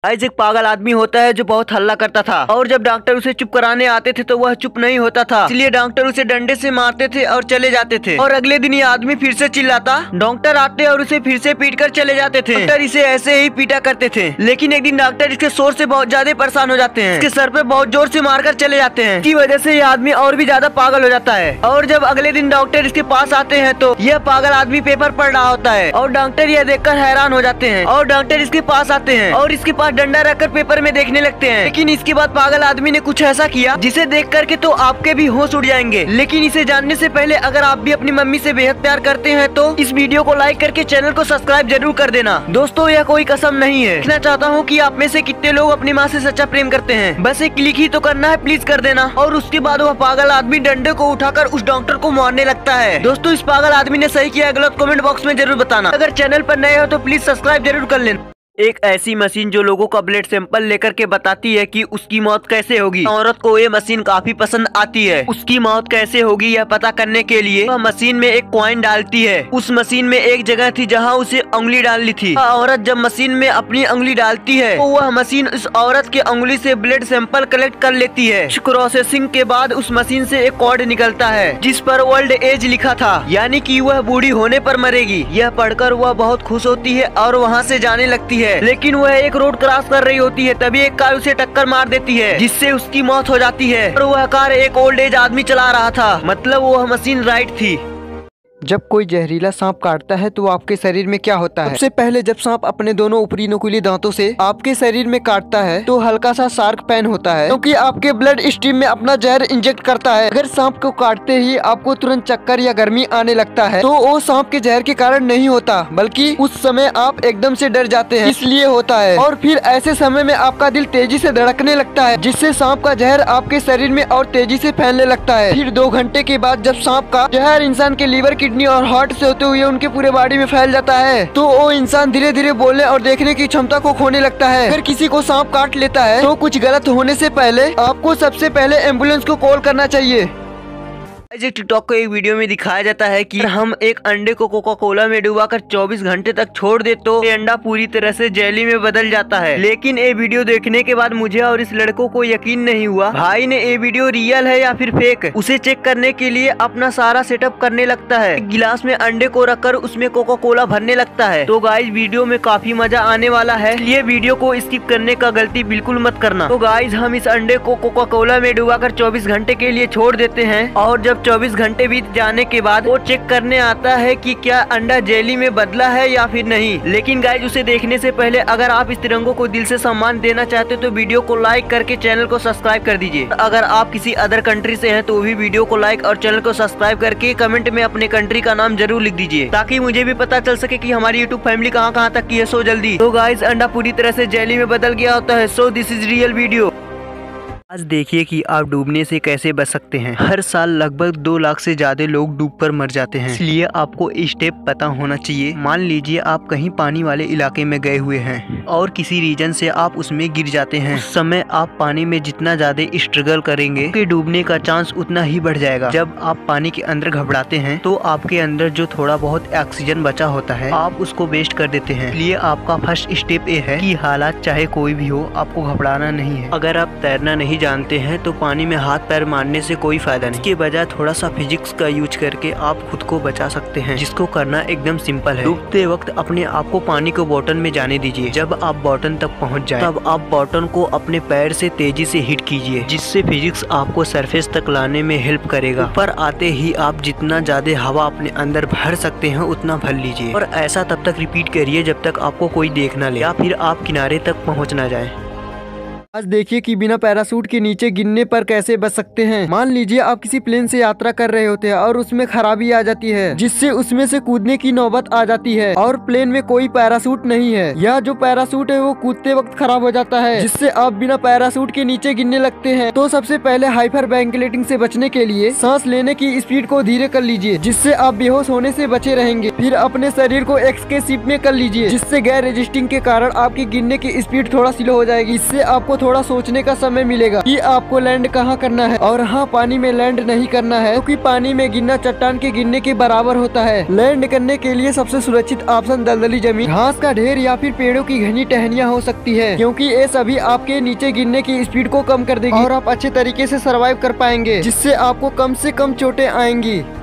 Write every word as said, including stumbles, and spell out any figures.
Guys एक पागल आदमी होता है जो बहुत हल्ला करता था और जब डॉक्टर उसे चुप कराने आते थे तो वह चुप नहीं होता था, इसलिए डॉक्टर उसे डंडे से मारते थे और चले जाते थे। और अगले दिन ये आदमी फिर से चिल्लाता, डॉक्टर आते और उसे फिर से पीट कर चले जाते थे। डॉक्टर इसे ऐसे ही पीटा करते थे, लेकिन एक दिन डॉक्टर इसके शोर से बहुत ज्यादा परेशान हो जाते हैं, इसके सर पे बहुत जोर से मारकर चले जाते हैं। इसकी वजह से ये आदमी और भी ज्यादा पागल हो जाता है। और जब अगले दिन डॉक्टर इसके पास आते हैं तो यह पागल आदमी पेपर पढ़ रहा होता है और डॉक्टर यह देखकर हैरान हो जाते हैं और डॉक्टर इसके पास आते हैं और इसके पास डंडा रखकर पेपर में देखने लगते हैं। लेकिन इसके बाद पागल आदमी ने कुछ ऐसा किया जिसे देख करके तो आपके भी होश उड़ जाएंगे। लेकिन इसे जानने से पहले अगर आप भी अपनी मम्मी से बेहद प्यार करते हैं तो इस वीडियो को लाइक करके चैनल को सब्सक्राइब जरूर कर देना। दोस्तों यह कोई कसम नहीं है, देखना चाहता हूँ कि आप में से कितने लोग अपनी माँ से सच्चा प्रेम करते हैं। बस एक क्लिक ही तो करना है, प्लीज कर देना। और उसके बाद वह पागल आदमी डंडे को उठाकर उस डॉक्टर को मारने लगता है। दोस्तों इस पागल आदमी ने सही किया गलत कमेंट बॉक्स में जरूर बताना। अगर चैनल पर नए हो तो प्लीज सब्सक्राइब जरूर कर लेना। एक ऐसी मशीन जो लोगों का ब्लड सैंपल लेकर के बताती है कि उसकी मौत कैसे होगी। औरत को ये मशीन काफी पसंद आती है। उसकी मौत कैसे होगी यह पता करने के लिए वह मशीन में एक कॉइन डालती है। उस मशीन में एक जगह थी जहां उसे उंगली डालनी थी। औरत जब मशीन में अपनी उंगली डालती है तो वह मशीन उस औरत के उंगली से ब्लड सैंपल कलेक्ट कर लेती है। प्रोसेसिंग के बाद उस मशीन से एक कोड निकलता है जिस पर ओल्ड एज लिखा था, यानी कि वह बूढ़ी होने पर मरेगी। यह पढ़कर वह बहुत खुश होती है और वहाँ से जाने लगती है। लेकिन वह एक रोड क्रॉस कर रही होती है, तभी एक कार उसे टक्कर मार देती है जिससे उसकी मौत हो जाती है। और वह कार एक ओल्ड एज आदमी चला रहा था, मतलब वह मशीन राइट थी। जब कोई जहरीला सांप काटता है तो आपके शरीर में क्या होता है? सबसे पहले जब सांप अपने दोनों ऊपरी नुकीले दांतों से आपके शरीर में काटता है तो हल्का सा शार्क पेन होता है, क्योंकि आपके ब्लड स्ट्रीम में अपना जहर इंजेक्ट करता है। अगर सांप को काटते ही आपको तुरंत चक्कर या गर्मी आने लगता है तो वो सांप के जहर के कारण नहीं होता, बल्कि उस समय आप एकदम से डर जाते हैं इसलिए होता है। और फिर ऐसे समय में आपका दिल तेजी से धड़कने लगता है, जिससे सांप का जहर आपके शरीर में और तेजी से फैलने लगता है। फिर दो घंटे के बाद जब सांप का जहर इंसान के लीवर किडनी और हार्ट से होते हुए उनके पूरे बॉडी में फैल जाता है तो वो इंसान धीरे धीरे बोलने और देखने की क्षमता को खोने लगता है। अगर किसी को सांप काट लेता है तो कुछ गलत होने से पहले आपको सबसे पहले एम्बुलेंस को कॉल करना चाहिए। टिकटॉक को एक वीडियो में दिखाया जाता है कि हम एक अंडे को कोका कोला में डुबाकर चौबीस घंटे तक छोड़ दे तो ये अंडा पूरी तरह से जेली में बदल जाता है। लेकिन ये वीडियो देखने के बाद मुझे और इस लड़कों को यकीन नहीं हुआ। भाई ने ये वीडियो रियल है या फिर फेक, उसे चेक करने के लिए अपना सारा सेटअप करने लगता है। एक गिलास में अंडे को रखकर उसमें कोका कोला भरने लगता है। तो गाइस वीडियो में काफी मजा आने वाला है, ये वीडियो को स्किप करने का गलती बिल्कुल मत करना। तो गाइस हम इस अंडे को कोका कोला में डुबाकर चौबीस घंटे के लिए छोड़ देते हैं और जब चौबीस घंटे बीत जाने के बाद वो चेक करने आता है कि क्या अंडा जेली में बदला है या फिर नहीं। लेकिन गाइस उसे देखने से पहले अगर आप इस तिरंगों को दिल से सम्मान देना चाहते तो वीडियो को लाइक करके चैनल को सब्सक्राइब कर दीजिए। अगर आप किसी अदर कंट्री से हैं तो भी वीडियो को लाइक और चैनल को सब्सक्राइब करके कमेंट में अपने कंट्री का नाम जरूर लिख दीजिए, ताकि मुझे भी पता चल सके कि हमारी यूट्यूब फैमिली कहाँ कहाँ तक की है। सो जल्दी। तो गाइस अंडा पूरी तरह से जेली में बदल गया होता है। So this is real video. आज देखिए कि आप डूबने से कैसे बच सकते हैं। हर साल लगभग दो लाख से ज्यादा लोग डूबकर मर जाते हैं, इसलिए आपको स्टेप पता होना चाहिए। मान लीजिए आप कहीं पानी वाले इलाके में गए हुए हैं और किसी रीजन से आप उसमें गिर जाते हैं। उस समय आप पानी में जितना ज्यादा स्ट्रगल करेंगे कि डूबने का चांस उतना ही बढ़ जाएगा। जब आप पानी के अंदर घबराते हैं तो आपके अंदर जो थोड़ा बहुत ऑक्सीजन बचा होता है आप उसको वेस्ट कर देते हैं। इसलिए आपका फर्स्ट स्टेप ये है कि हालात चाहे कोई भी हो आपको घबराना नहीं है। अगर आप तैरना नहीं जानते हैं तो पानी में हाथ पैर मारने से कोई फायदा नहीं। इसके बजाय थोड़ा सा फिजिक्स का यूज करके आप खुद को बचा सकते हैं, जिसको करना एकदम सिंपल है। डूबते वक्त अपने आप को पानी को बॉटम में जाने दीजिए। जब आप बॉटम तक पहुंच जाए तब आप बॉटम को अपने पैर से तेजी से हिट कीजिए, जिससे फिजिक्स आपको सरफेस तक लाने में हेल्प करेगा। ऊपर आते ही आप जितना ज्यादा हवा अपने अंदर भर सकते हैं उतना भर लीजिए और ऐसा तब तक रिपीट करिए जब तक आपको कोई देख ना ले या फिर आप किनारे तक पहुँच ना जाए। आज देखिए कि बिना पैराशूट के नीचे गिरने पर कैसे बच सकते हैं। मान लीजिए आप किसी प्लेन से यात्रा कर रहे होते हैं और उसमें खराबी आ जाती है, जिससे उसमें से कूदने की नौबत आ जाती है और प्लेन में कोई पैराशूट नहीं है या जो पैराशूट है वो कूदते वक्त खराब हो जाता है, जिससे आप बिना पैराशूट के नीचे गिरने लगते हैं। तो सबसे पहले हाइपर वेंटिलेटिंग से बचने के लिए सांस लेने की स्पीड को धीरे कर लीजिए, जिससे आप बेहोश होने से बचे रहेंगे। फिर अपने शरीर को एक्स के शेप में कर लीजिए, जिससे गैर रेजिस्टिंग के कारण आपकी गिरने की स्पीड थोड़ा स्लो हो जाएगी। इससे आपको थोड़ा सोचने का समय मिलेगा कि आपको लैंड कहाँ करना है। और हाँ, पानी में लैंड नहीं करना है क्योंकि पानी में गिरना चट्टान के गिरने के बराबर होता है। लैंड करने के लिए सबसे सुरक्षित ऑप्शन दलदली जमीन, घास का ढेर या फिर पेड़ों की घनी टहनियाँ हो सकती है, क्योंकि ये सभी आपके नीचे गिरने की स्पीड को कम कर देगी और आप अच्छे तरीके से सर्वाइव कर पाएंगे, जिससे आपको कम से कम चोटें आएंगी।